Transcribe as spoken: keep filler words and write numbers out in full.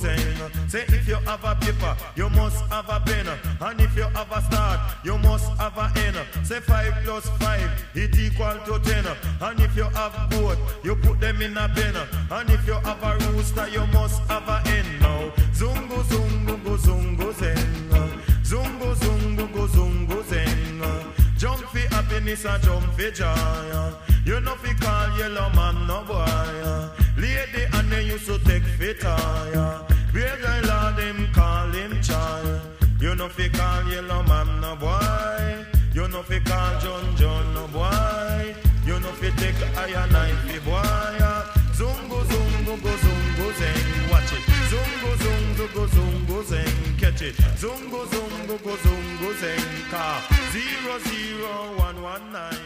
zeng. Say if you have a paper, you must have a pen. And if you have a start, you must have a end. Say five plus five, it equal to ten. And if you have goat, you put them in a pen. And if you have a rooster, you must have a hen. Now, zungo zungo go zungo zeng. Zungo zungo go zungo zeng. Jump for happiness and jump for joy. You know fi call yellow man no boy. Lady and they used to take fit tire. Big girl and them call him child. You know fi call yellow man no boy. You know fi call John John no boy. You know fi take iron knife fi boy. Zungo zungo go zungo zeng. Watch it. Zungo zungo go zungo zeng. Catch it. Zungo zungo go zungo zeng. Car zero zero one one nine.